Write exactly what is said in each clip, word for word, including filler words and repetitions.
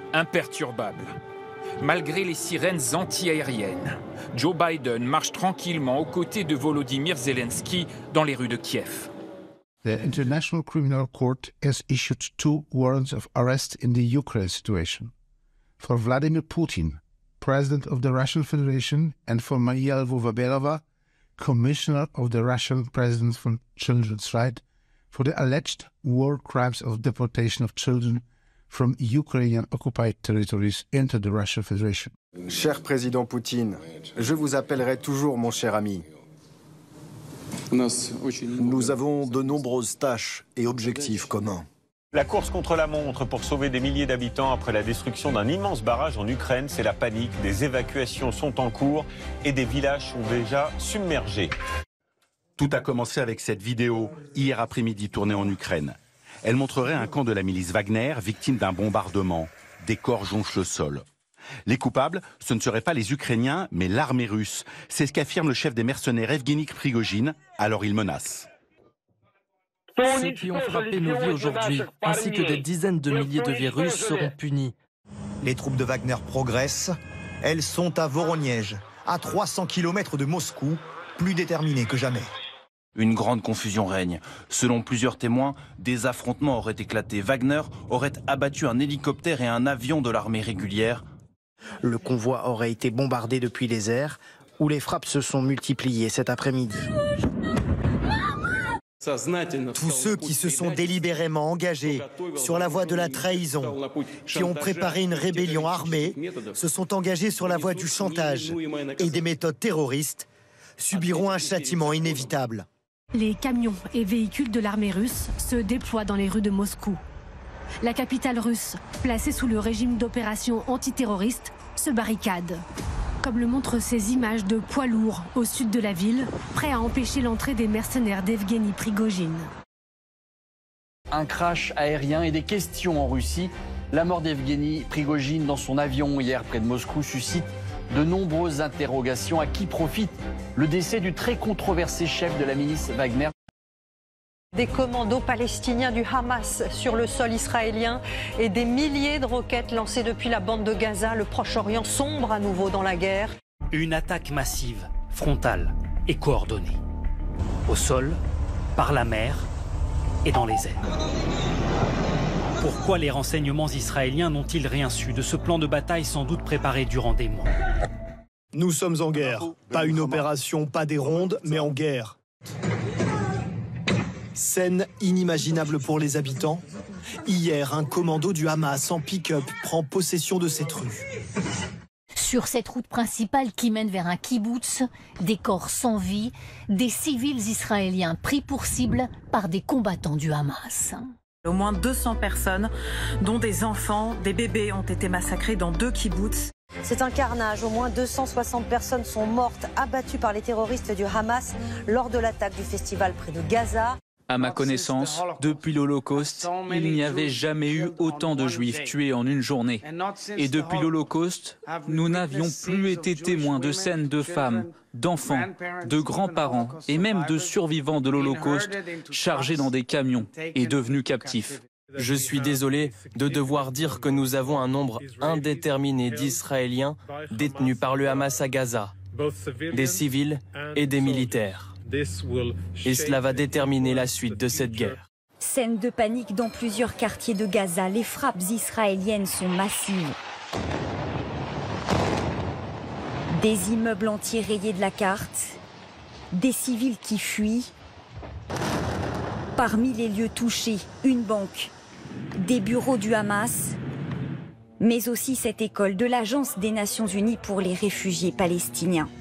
imperturbable. Malgré les sirènes anti-aériennes, Joe Biden marche tranquillement aux côtés de Volodymyr Zelensky dans les rues de Kiev. The International Criminal Court has issued two warrants of arrest in the Ukraine situation. For Vladimir Putin, President of the Russian Federation, and for Maria Lvova-Belova, Commissioner of the Russian President for Children's Rights, for the alleged war crimes of deportation of children from Ukrainian occupied territories into the Russian Federation. Cher président Poutine, je vous appellerai toujours mon cher ami. Nous avons de nombreuses tâches et objectifs communs. La course contre la montre pour sauver des milliers d'habitants après la destruction d'un immense barrage en Ukraine, c'est la panique. Des évacuations sont en cours et des villages sont déjà submergés. Tout a commencé avec cette vidéo, hier après-midi tournée en Ukraine. Elle montrerait un camp de la milice Wagner, victime d'un bombardement. Des corps jonchent le sol. Les coupables, ce ne seraient pas les Ukrainiens, mais l'armée russe. C'est ce qu'affirme le chef des mercenaires Evgeny Prigojine, alors il menace. Ceux qui ont frappé nos vies aujourd'hui, ainsi que des dizaines de milliers de vies russes, seront punis. Les troupes de Wagner progressent. Elles sont à Voronej, à trois cents kilomètres de Moscou, plus déterminées que jamais. Une grande confusion règne. Selon plusieurs témoins, des affrontements auraient éclaté. Wagner aurait abattu un hélicoptère et un avion de l'armée régulière. Le convoi aurait été bombardé depuis les airs, où les frappes se sont multipliées cet après-midi. Tous ceux qui se sont délibérément engagés sur la voie de la trahison, qui ont préparé une rébellion armée, se sont engagés sur la voie du chantage et des méthodes terroristes, subiront un châtiment inévitable. Les camions et véhicules de l'armée russe se déploient dans les rues de Moscou. La capitale russe, placée sous le régime d'opération antiterroriste, se barricade. Comme le montrent ces images de poids lourds au sud de la ville, prêts à empêcher l'entrée des mercenaires d'Evgeny Prigojine. Un crash aérien et des questions en Russie. La mort d'Evgeny Prigojine dans son avion hier près de Moscou suscite de nombreuses interrogations. À qui profite le décès du très controversé chef de la milice Wagner? Des commandos palestiniens du Hamas sur le sol israélien et des milliers de roquettes lancées depuis la bande de Gaza. Le Proche-Orient sombre à nouveau dans la guerre. Une attaque massive, frontale et coordonnée. Au sol, par la mer et dans les airs. Pourquoi les renseignements israéliens n'ont-ils rien su de ce plan de bataille sans doute préparé durant des mois? Nous sommes en guerre. Pas une opération, pas des rondes, mais en guerre. Scène inimaginable pour les habitants. Hier, un commando du Hamas en pick-up prend possession de cette rue. Sur cette route principale qui mène vers un kibboutz, des corps sans vie, des civils israéliens pris pour cible par des combattants du Hamas. Au moins deux cents personnes, dont des enfants, des bébés, ont été massacrés dans deux kibboutz. C'est un carnage. Au moins deux cent soixante personnes sont mortes, abattues par les terroristes du Hamas lors de l'attaque du festival près de Gaza. À ma connaissance, depuis l'Holocauste, il n'y avait jamais eu autant de Juifs tués en une journée. Et depuis l'Holocauste, nous n'avions plus été témoins de scènes de femmes, d'enfants, de grands-parents et même de survivants de l'Holocauste chargés dans des camions et devenus captifs. Je suis désolé de devoir dire que nous avons un nombre indéterminé d'Israéliens détenus par le Hamas à Gaza, des civils et des militaires. Et cela va déterminer la suite de cette guerre. Scène de panique dans plusieurs quartiers de Gaza. Les frappes israéliennes sont massives. Des immeubles entiers rayés de la carte. Des civils qui fuient. Parmi les lieux touchés, une banque, des bureaux du Hamas, mais aussi cette école de l'Agence des Nations Unies pour les réfugiés palestiniens.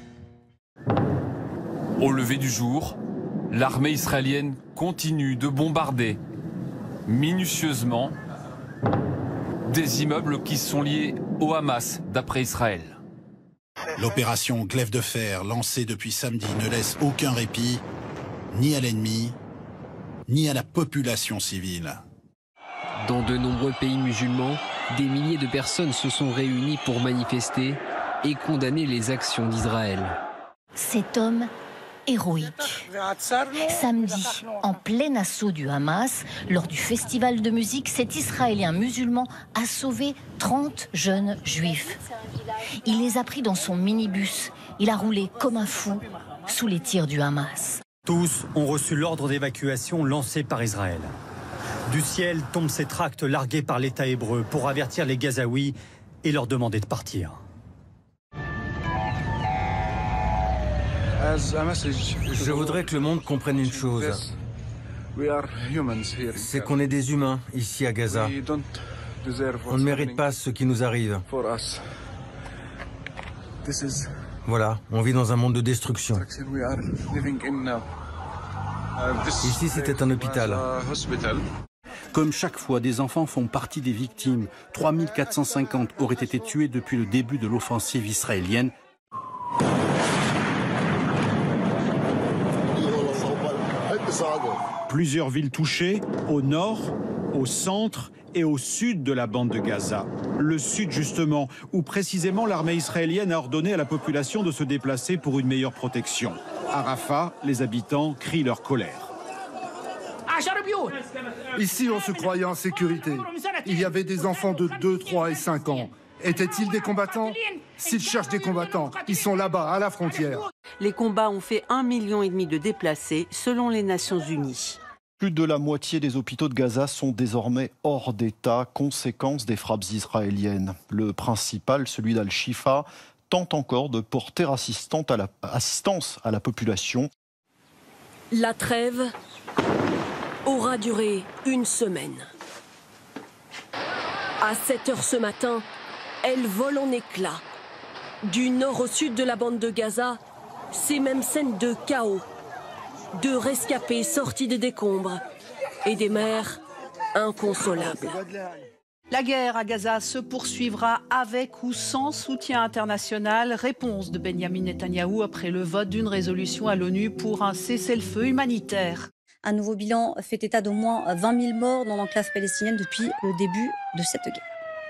Au lever du jour, l'armée israélienne continue de bombarder minutieusement des immeubles qui sont liés au Hamas, d'après Israël. L'opération Glaive de fer lancée depuis samedi ne laisse aucun répit, ni à l'ennemi, ni à la population civile. Dans de nombreux pays musulmans, des milliers de personnes se sont réunies pour manifester et condamner les actions d'Israël. Cet homme héroïque. Samedi, en plein assaut du Hamas, lors du festival de musique, cet Israélien musulman a sauvé trente jeunes juifs. Il les a pris dans son minibus. Il a roulé comme un fou sous les tirs du Hamas. Tous ont reçu l'ordre d'évacuation lancé par Israël. Du ciel tombent ces tracts largués par l'État hébreu pour avertir les Gazaouis et leur demander de partir. Je voudrais que le monde comprenne une chose. C'est qu'on est des humains ici à Gaza. On ne mérite pas ce qui nous arrive. Voilà, on vit dans un monde de destruction. Ici, c'était un hôpital. Comme chaque fois, des enfants font partie des victimes. trois mille quatre cent cinquante auraient été tués depuis le début de l'offensive israélienne. Plusieurs villes touchées, au nord, au centre et au sud de la bande de Gaza. Le sud, justement, où précisément l'armée israélienne a ordonné à la population de se déplacer pour une meilleure protection. À Rafah, les habitants crient leur colère. Ici, on se croyait en sécurité. Il y avait des enfants de deux, trois et cinq ans. Étaient-ils des combattants? S'ils cherchent des combattants, ils sont là-bas, à la frontière. Les combats ont fait un million et demi de déplacés, selon les Nations Unies. Plus de la moitié des hôpitaux de Gaza sont désormais hors d'état, conséquence des frappes israéliennes. Le principal, celui d'Al-Shifa, tente encore de porter assistance à la, assistance à la population. La trêve aura duré une semaine. À sept heures ce matin, elle vole en éclats. Du nord au sud de la bande de Gaza, ces mêmes scènes de chaos. De rescapés sortis des décombres et des mères inconsolables. La guerre à Gaza se poursuivra avec ou sans soutien international. Réponse de Benjamin Netanyahou après le vote d'une résolution à l'ONU pour un cessez-le-feu humanitaire. Un nouveau bilan fait état d'au moins vingt mille morts dans l'enclave palestinienne depuis le début de cette guerre.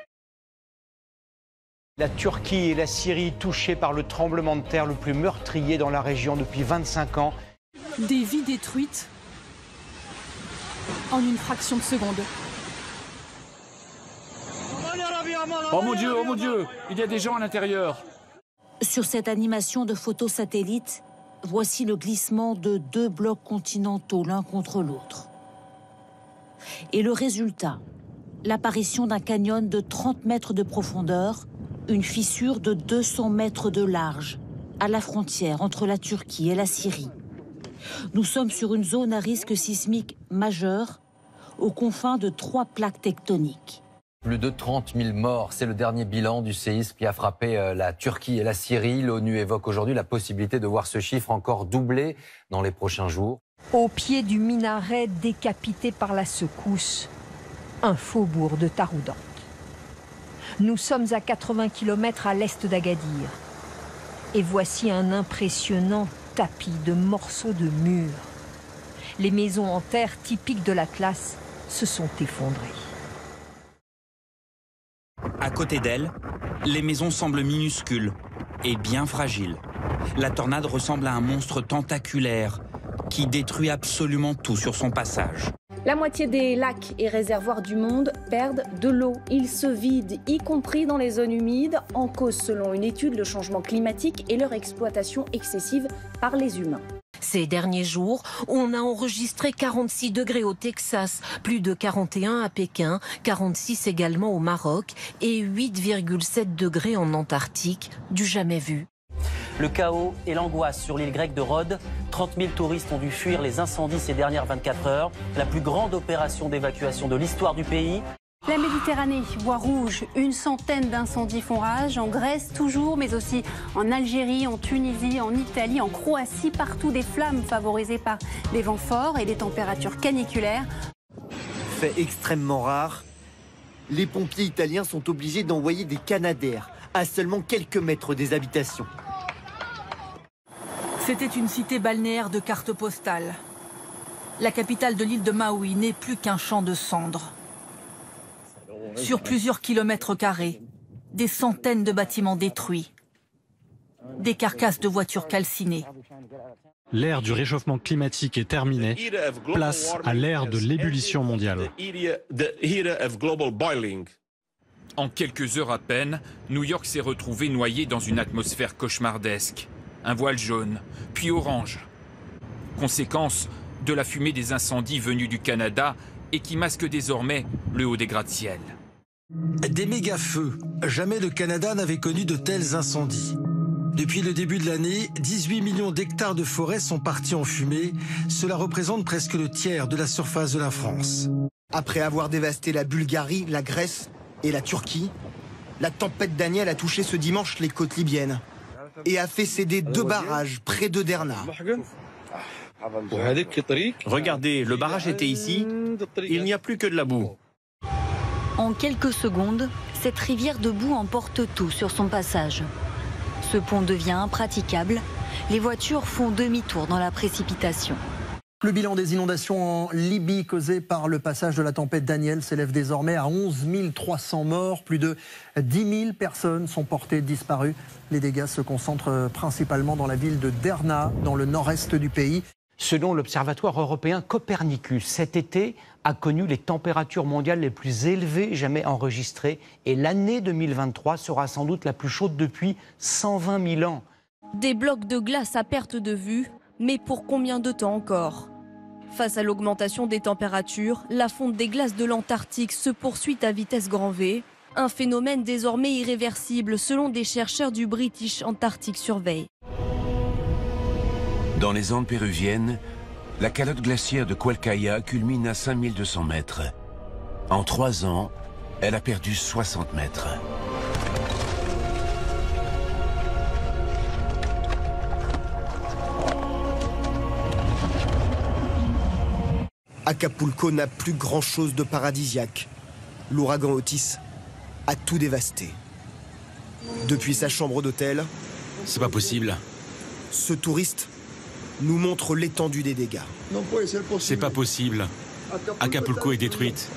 La Turquie et la Syrie touchées par le tremblement de terre le plus meurtrier dans la région depuis vingt-cinq ans. Des vies détruites en une fraction de seconde. Oh mon Dieu, oh mon Dieu, il y a des gens à l'intérieur. Sur cette animation de photos satellites, voici le glissement de deux blocs continentaux l'un contre l'autre. Et le résultat, l'apparition d'un canyon de trente mètres de profondeur, une fissure de deux cents mètres de large, à la frontière entre la Turquie et la Syrie. Nous sommes sur une zone à risque sismique majeur, aux confins de trois plaques tectoniques. Plus de trente mille morts, c'est le dernier bilan du séisme qui a frappé la Turquie et la Syrie. L'ONU évoque aujourd'hui la possibilité de voir ce chiffre encore doubler dans les prochains jours. Au pied du minaret décapité par la secousse, un faubourg de Taroudant. Nous sommes à quatre-vingts kilomètres à l'est d'Agadir. Et voici un impressionnant tapis de morceaux de murs. Les maisons en terre typiques de l'Atlas se sont effondrées. À côté d'elle, les maisons semblent minuscules et bien fragiles. La tornade ressemble à un monstre tentaculaire qui détruit absolument tout sur son passage. La moitié des lacs et réservoirs du monde perdent de l'eau. Ils se vident, y compris dans les zones humides, en cause selon une étude le changement climatique et leur exploitation excessive par les humains. Ces derniers jours, on a enregistré quarante-six degrés au Texas, plus de quarante et un à Pékin, quarante-six également au Maroc et huit virgule sept degrés en Antarctique, du jamais vu. Le chaos et l'angoisse sur l'île grecque de Rhodes. trente mille touristes ont dû fuir les incendies ces dernières vingt-quatre heures. La plus grande opération d'évacuation de l'histoire du pays. La Méditerranée voit rouge, une centaine d'incendies font rage, en Grèce toujours, mais aussi en Algérie, en Tunisie, en Italie, en Croatie, partout des flammes favorisées par des vents forts et des températures caniculaires. Fait extrêmement rare, les pompiers italiens sont obligés d'envoyer des canadaires à seulement quelques mètres des habitations. C'était une cité balnéaire de carte postale. La capitale de l'île de Maui n'est plus qu'un champ de cendres. Sur plusieurs kilomètres carrés, des centaines de bâtiments détruits, des carcasses de voitures calcinées. L'ère du réchauffement climatique est terminée. Place à l'ère de l'ébullition mondiale. En quelques heures à peine, New York s'est retrouvé noyé dans une atmosphère cauchemardesque. Un voile jaune, puis orange. Conséquence de la fumée des incendies venus du Canada et qui masque désormais le haut des gratte-ciel. Des méga-feux. Jamais le Canada n'avait connu de tels incendies. Depuis le début de l'année, dix-huit millions d'hectares de forêt sont partis en fumée. Cela représente presque le tiers de la surface de la France. Après avoir dévasté la Bulgarie, la Grèce et la Turquie, la tempête Daniel a touché ce dimanche les côtes libyennes et a fait céder deux barrages près de Derna. Regardez, le barrage était ici, il n'y a plus que de la boue. En quelques secondes, cette rivière de boue emporte tout sur son passage. Ce pont devient impraticable. Les voitures font demi-tour dans la précipitation. Le bilan des inondations en Libye causées par le passage de la tempête Daniel s'élève désormais à onze mille trois cents morts. Plus de dix mille personnes sont portées disparues. Les dégâts se concentrent principalement dans la ville de Derna, dans le nord-est du pays. Selon l'Observatoire européen Copernicus, cet été a connu les températures mondiales les plus élevées jamais enregistrées. Et l'année deux mille vingt-trois sera sans doute la plus chaude depuis cent vingt mille ans. Des blocs de glace à perte de vue, mais pour combien de temps encore? Face à l'augmentation des températures, la fonte des glaces de l'Antarctique se poursuit à vitesse grand V. Un phénomène désormais irréversible selon des chercheurs du British Antarctic Survey. Dans les Andes péruviennes, la calotte glaciaire de Cualcaya culmine à cinq mille deux cents mètres. En trois ans, elle a perdu soixante mètres. Acapulco n'a plus grand-chose de paradisiaque. L'ouragan Otis a tout dévasté. Depuis sa chambre d'hôtel... C'est pas possible. Ce touriste nous montre l'étendue des dégâts. C'est pas possible. Acapulco est détruite.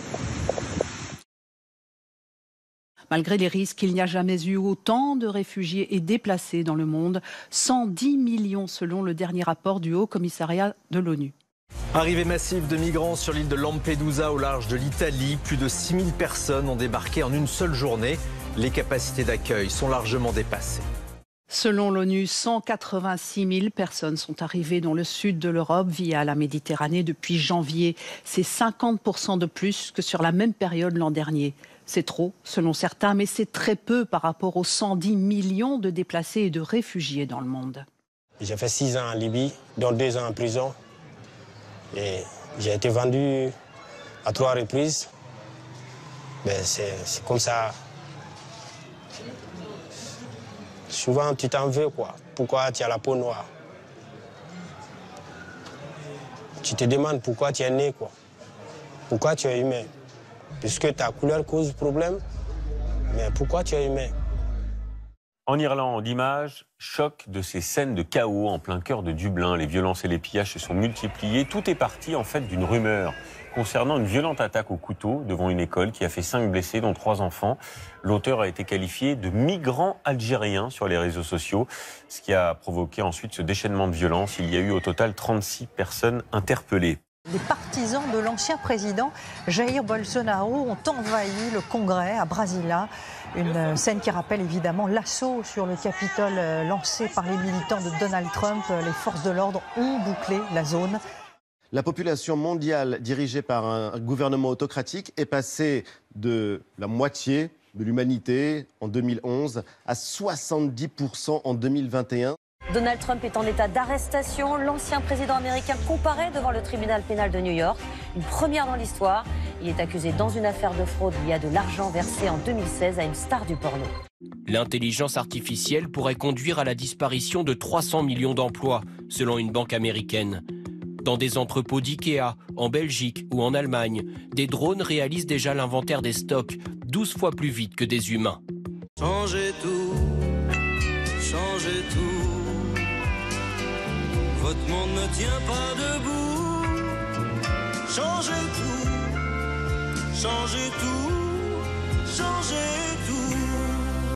Malgré les risques, il n'y a jamais eu autant de réfugiés et déplacés dans le monde. cent dix millions selon le dernier rapport du Haut Commissariat de l'ONU. Arrivée massive de migrants sur l'île de Lampedusa au large de l'Italie. Plus de six mille personnes ont débarqué en une seule journée. Les capacités d'accueil sont largement dépassées. Selon l'ONU, cent quatre-vingt-six mille personnes sont arrivées dans le sud de l'Europe via la Méditerranée depuis janvier. C'est cinquante pour cent de plus que sur la même période l'an dernier. C'est trop, selon certains, mais c'est très peu par rapport aux cent dix millions de déplacés et de réfugiés dans le monde. J'ai fait six ans en Libye, dont deux ans en prison. Et j'ai été vendu à trois reprises. Ben c'est comme ça. Souvent, tu t'en veux, quoi. Pourquoi tu as la peau noire? Tu te demandes pourquoi tu es né, quoi. Pourquoi tu es humain? Puisque ta couleur cause problème, mais pourquoi tu es humain? En Irlande, images, choc de ces scènes de chaos en plein cœur de Dublin. Les violences et les pillages se sont multipliés. Tout est parti, en fait, d'une rumeur concernant une violente attaque au couteau devant une école qui a fait cinq blessés, dont trois enfants. L'auteur a été qualifié de migrant algérien sur les réseaux sociaux, ce qui a provoqué ensuite ce déchaînement de violence. Il y a eu au total trente-six personnes interpellées. Les partisans de l'ancien président Jair Bolsonaro ont envahi le Congrès à Brasilia. Une scène qui rappelle évidemment l'assaut sur le Capitole lancé par les militants de Donald Trump. Les forces de l'ordre ont bouclé la zone. La population mondiale dirigée par un gouvernement autocratique est passée de la moitié de l'humanité en deux mille onze à soixante-dix pour cent en deux mille vingt et un. Donald Trump est en état d'arrestation. L'ancien président américain comparaît devant le tribunal pénal de New York. Une première dans l'histoire. Il est accusé dans une affaire de fraude liée à de l'argent versé en deux mille seize à une star du porno. L'intelligence artificielle pourrait conduire à la disparition de trois cents millions d'emplois, selon une banque américaine. Dans des entrepôts d'IKEA, en Belgique ou en Allemagne, des drones réalisent déjà l'inventaire des stocks, douze fois plus vite que des humains. Changez tout, changez tout. Votre monde ne tient pas debout. Changez tout, changez tout, changez tout.